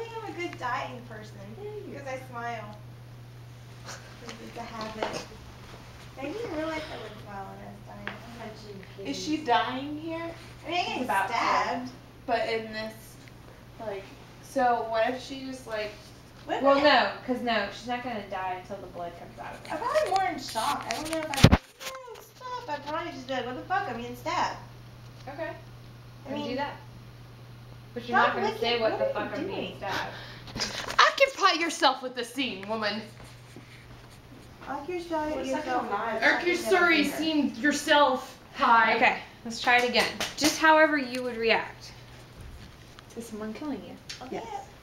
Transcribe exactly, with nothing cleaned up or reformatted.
am a good dying person because I smile. It's a habit. I didn't realize I would smile when I was dying. Is she dying here? I mean, I get stabbed. But in this, like, so what if she just like? What well, no, because no, she's not gonna die until the blood comes out of her. I'm probably more in shock. I don't know if I'd be like, no, stop. I'd probably just be like, what the fuck? I'm getting stabbed. Okay. I mean, do that. But you're not gonna say what, what the fuck I'm being stabbed. Occupy yourself with the scene, woman. Occupy yourself. Occupy scene yourself. Hi. Okay, let's try it again. Just however you would react to someone killing you. Okay. Yes.